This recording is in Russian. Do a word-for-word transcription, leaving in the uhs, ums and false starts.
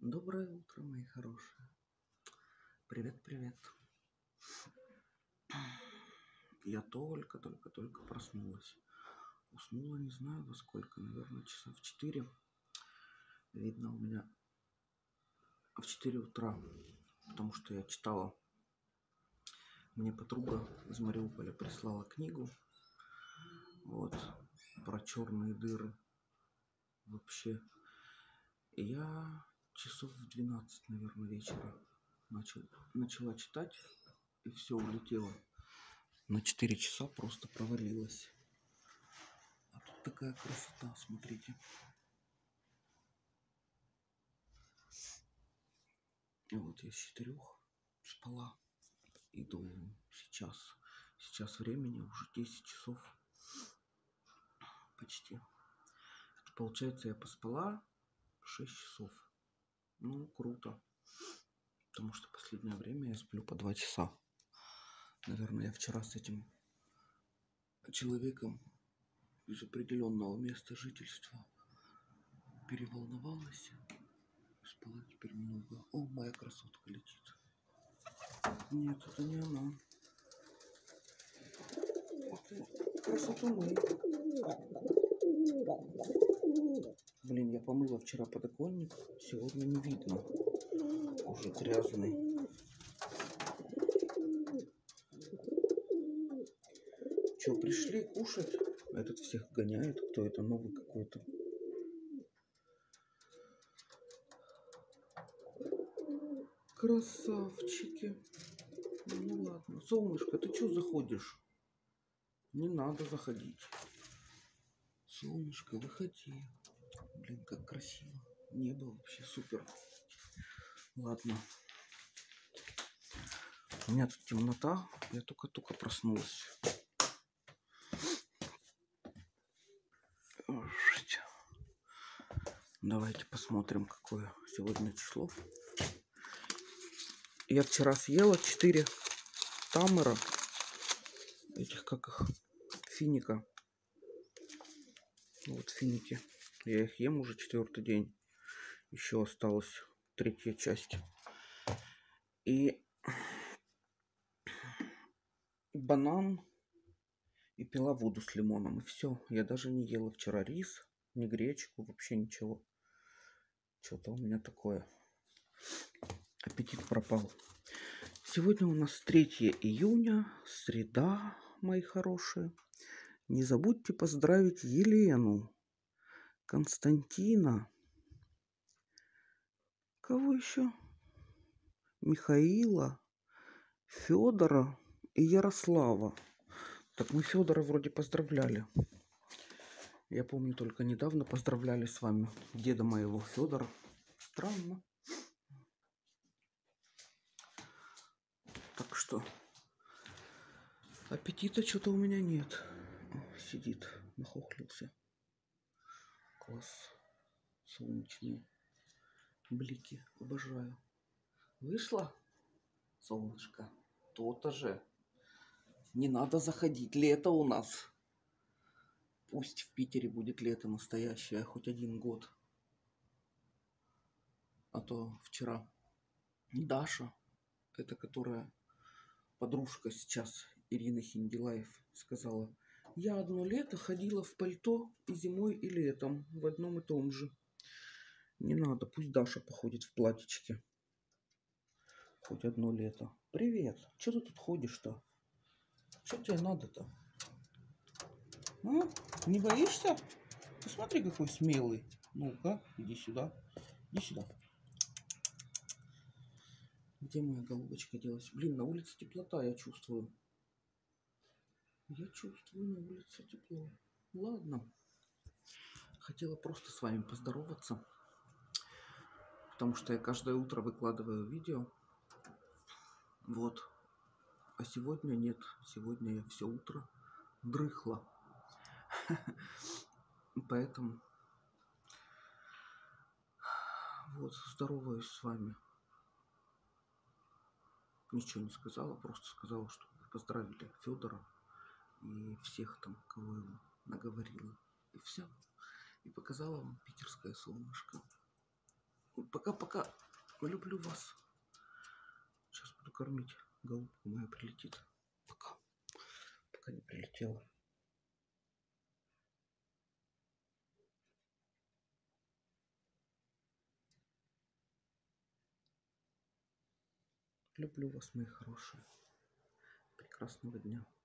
Доброе утро, мои хорошие. Привет, привет. Я только-только-только проснулась. Уснула не знаю во сколько, наверное, часа в четыре. Видно у меня в четыре утра, потому что я читала. Мне подруга из Мариуполя прислала книгу. Вот, про черные дыры. Вообще. И я часов в двенадцать, наверное, вечера начал, начала читать, и все улетело. На четыре часа просто провалилась. А тут такая красота, смотрите. И вот я с четырех спала. Иду сейчас. Сейчас времени уже десять часов. Почти. Это получается, я поспала шесть часов. Ну, круто. Потому что последнее время я сплю по два часа. Наверное, я вчера с этим человеком из определенного места жительства переволновалась. Спала теперь много. О, моя красотка летит. Нет, это не она. Это красоту мы. Блин, я помыла вчера подоконник. Сегодня не видно. Уже грязный. Че, пришли кушать? Этот всех гоняет. Кто это? Новый какой-то. Красавчики. Ну ладно. Солнышко, ты что заходишь? Не надо заходить. Солнышко, выходи. Блин, как красиво. Небо вообще супер. Ладно. У меня тут темнота. Я только-только проснулась. Давайте посмотрим, какое сегодня число. Я вчера съела четыре тамера. Этих, как их, финика. Вот финики. Я их ем уже четвертый день. Еще осталась третья часть. И банан. И пила воду с лимоном. И все. Я даже не ела вчера рис, ни гречку, вообще ничего. Что-то у меня такое. Аппетит пропал. Сегодня у нас третье июня. Среда, мои хорошие. Не забудьте поздравить Елену, Константина. Кого еще? Михаила, Федора и Ярослава. Так мы Федора вроде поздравляли. Я помню, только недавно поздравляли с вами деда моего Федора. Странно. Так что аппетита что-то у меня нет. Сидит, нахохлился. Класс. Солнечные блики. Обожаю. Вышла? Солнышко. То-то же. Не надо заходить. Лето у нас. Пусть в Питере будет лето настоящее. Хоть один год. А то вчера Даша, это которая подружка сейчас Ирины Хиндилаев, сказала: я одно лето ходила в пальто и зимой, и летом в одном и том же. Не надо, пусть Даша походит в платьичке. Хоть одно лето. Привет. Что ты тут ходишь-то? Что тебе надо-то? А? Не боишься? Посмотри, какой смелый. Ну-ка, иди сюда. Иди сюда. Где моя голубочка делась? Блин, на улице теплота, я чувствую. Я чувствую на улице тепло. Ладно. Хотела просто с вами поздороваться. Потому что я каждое утро выкладываю видео. Вот. А сегодня нет. Сегодня я все утро дрыхла. Поэтому вот, здороваюсь с вами. Ничего не сказала, просто сказала, что поздравили Федора и всех там, кого его наговорила. И все. И показала вам питерское солнышко. Пока-пока. Люблю вас. Сейчас буду кормить. Голубка моя прилетит. Пока. Пока не прилетела. Люблю вас, мои хорошие. Прекрасного дня.